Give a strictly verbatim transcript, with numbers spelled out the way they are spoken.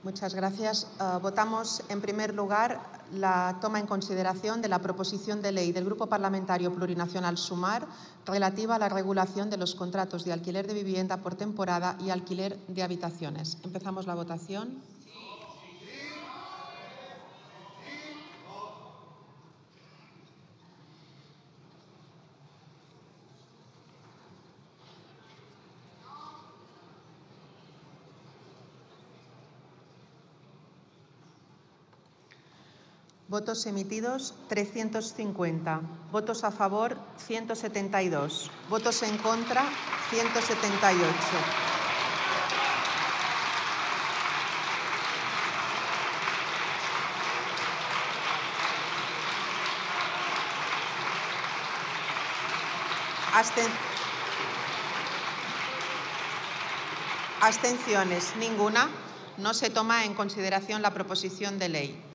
Muchas gracias. Uh, votamos, en primer lugar, la toma en consideración de la proposición de ley del Grupo Parlamentario Plurinacional Sumar relativa a la regulación de los contratos de alquiler de vivienda por temporada y alquiler de habitaciones. Empezamos la votación. Votos emitidos, trescientos cincuenta. Votos a favor, ciento setenta y dos. Votos en contra, ciento setenta y ocho. Absten... Abstenciones, ninguna. No se toma en consideración la proposición de ley.